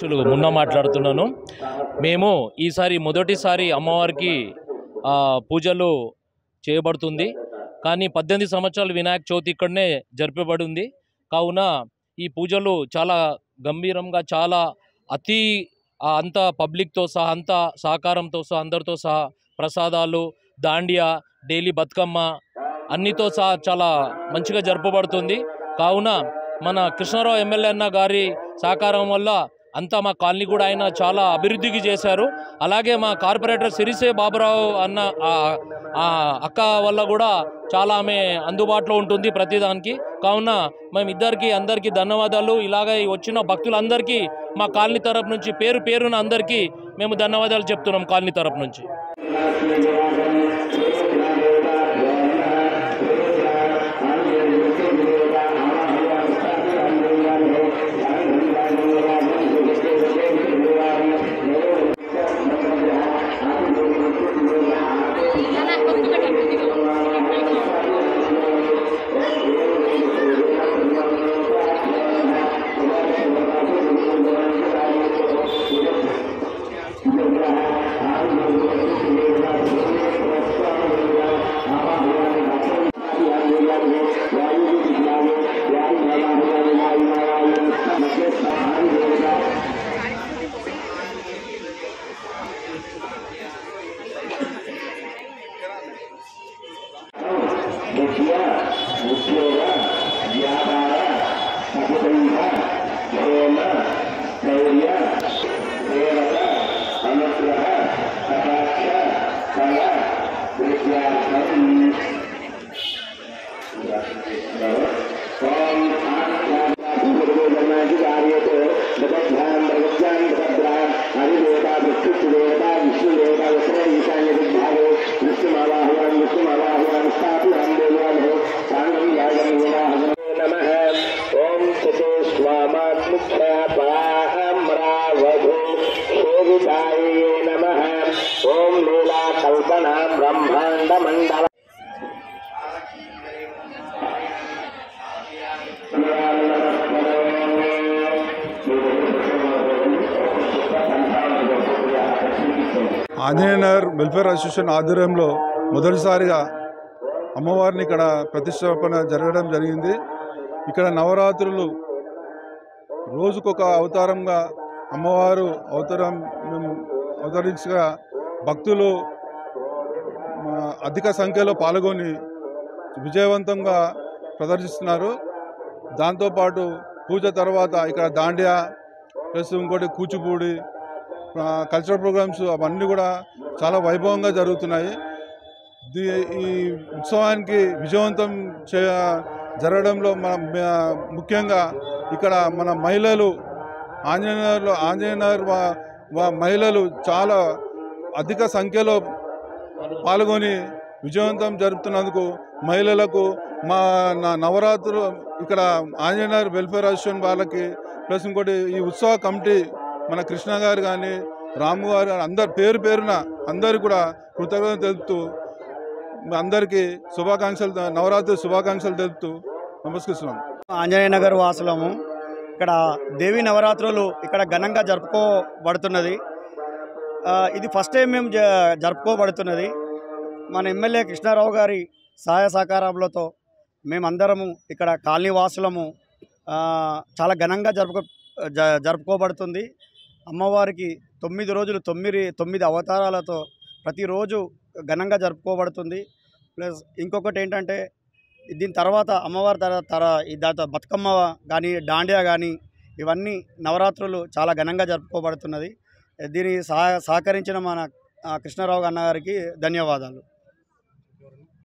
అధ్యక్షులు మున్న మాట్లాడుతున్నాను. మేము ఈసారి మొదటిసారి అమ్మవారికి పూజలు చేయబడుతుంది. కానీ 18 సంవత్సరాలు వినాయక చవితి ఇక్కడనే జరిపబడింది. కావున ఈ పూజలు చాలా గంభీరంగా, చాలా అంత పబ్లిక్తో సహా, అంత సహకారంతో సహా, అందరితో సహా, ప్రసాదాలు, దాండియా, డైలీ బతుకమ్మ అన్నితో సహా చాలా మంచిగా జరపబడుతుంది. కావున మన కృష్ణారావు ఎమ్మెల్యే అన్న గారి సహకారం వల్ల అంతా మా కాలనీ కూడా ఆయన చాలా అభివృద్ధికి చేశారు. అలాగే మా కార్పొరేటర్ సిరిసే బాబురావు అన్న అక్క వల్ల కూడా చాలా ఆమె అందుబాటులో ఉంటుంది ప్రతిదానికి. కావున మేము అందరికీ ధన్యవాదాలు. ఇలాగే వచ్చిన భక్తులందరికీ మా కాలనీ తరపు నుంచి పేరు పేరున అందరికీ మేము ధన్యవాదాలు చెప్తున్నాం కాలనీ తరపు నుంచి. ओम लीला कल्पना ब्रह्मांड मंडल ఆంజనేయ నగర్ వెల్ఫేర్ అసోసియేషన్ ఆధ్వర్యంలో మొదటిసారిగా అమ్మవారిని ఇక్కడ ప్రతిష్టాపన జరగడం జరిగింది. ఇక్కడ నవరాత్రులు రోజుకొక అవతారంగా అమ్మవారు అవతరించగా భక్తులు అధిక సంఖ్యలో పాల్గొని విజయవంతంగా ప్రదర్శిస్తున్నారు. దాంతోపాటు పూజ తర్వాత ఇక్కడ దాండియా ప్లస్ ఇంకోటి కూచిపూడి కల్చరల్ ప్రోగ్రామ్స్ అవన్నీ కూడా చాలా వైభవంగా జరుగుతున్నాయి. ఈ ఉత్సవానికి విజయవంతం జరగడంలో ముఖ్యంగా ఇక్కడ మన మహిళలు ఆంజనేయనగర్ మహిళలు చాలా అధిక సంఖ్యలో పాల్గొని విజయవంతం జరుపుతున్నందుకు మహిళలకు మా నవరాత్రులు ఇక్కడ ఆంజనేయనగర్ వెల్ఫేర్ అసోసియేషన్ వాళ్ళకి ప్లస్ ఇంకోటి ఈ ఉత్సవ కమిటీ మన కృష్ణ గారు కానీ రాము గారు కానీ అందరు పేరు పేరున అందరు కూడా కృతజ్ఞతలు తెలుపుతూ అందరికీ నవరాత్రి శుభాకాంక్షలు తెలుపుతూ నమస్కరిస్తున్నాం. ఆంజనేయనగర్ వాసులము. ఇక్కడ దేవి నవరాత్రులు ఇక్కడ ఘనంగా జరుపుకోబడుతున్నది. ఇది ఫస్ట్ టైం మేము జరుపుకోబడుతున్నది. మన ఎమ్మెల్యే కృష్ణారావు గారి సహాయ సహకారాలతో మేమందరము ఇక్కడ కాలనీ వాసులము చాలా ఘనంగా జరుపుకోబడుతుంది. అమ్మవారికి 9 రోజులు 9 అవతారాలతో ప్రతిరోజు ఘనంగా జరుపుకోబడుతుంది. ప్లస్ ఇంకొకటి ఏంటంటే దీని తర్వాత అమ్మవారి దాంతో బతుకమ్మ కానీ దాండియా కానీ ఇవన్నీ నవరాత్రులు చాలా ఘనంగా జరుపుకోబడుతున్నది. దీన్ని సహకరించిన మన కృష్ణారావు అన్న గారికి ధన్యవాదాలు.